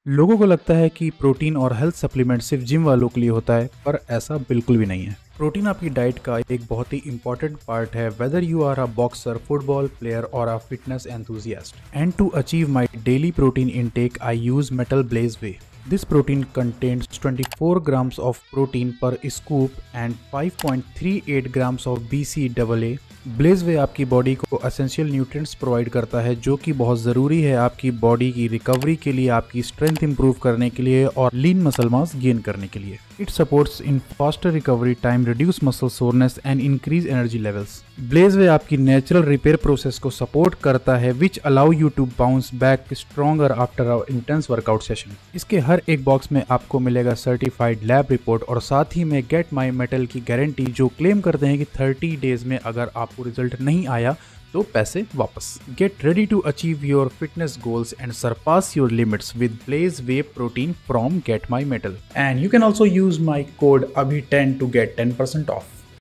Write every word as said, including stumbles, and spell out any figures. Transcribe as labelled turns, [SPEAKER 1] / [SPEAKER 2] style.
[SPEAKER 1] लोगों को लगता है कि प्रोटीन और हेल्थ सप्लीमेंट सिर्फ जिम वालों के लिए होता है, पर ऐसा बिल्कुल भी नहीं है। प्रोटीन आपकी डाइट का एक बहुत ही इंपॉर्टेंट पार्ट है, whether you are a boxer, football player और a fitness enthusiast. And to achieve my daily protein intake I use metal blaze whey. This protein contains twenty-four grams of protein per scoop and five point three eight grams of B C A A। Blaze whey आपकी body को essential nutrients provide करता है जो कि बहुत ज़रूरी है आपकी बॉडी की रिकवरी के लिए, आपकी स्ट्रेंथ इंप्रूव करने के लिए और लीन मसल मास गेन करने के लिए। It supports in faster recovery time, reduce muscle soreness and increase energy levels. Blaze whey आपकी नेचुरल रिपेयर प्रोसेस को सपोर्ट करता है which allow you to bounce back stronger after a intense workout session. इसके हर एक box में आपको मिलेगा सर्टिफाइड लैब रिपोर्ट और साथ ही में गेट माई मेटल की गारंटी जो क्लेम करते हैं कि थर्टी डेज में अगर आपको रिजल्ट नहीं आया तो पैसे वापस। Get ready to achieve your fitness goals and surpass your limits with blaze whey protein from get my metal. And you can also use my code Abhi ten to get ten percent of.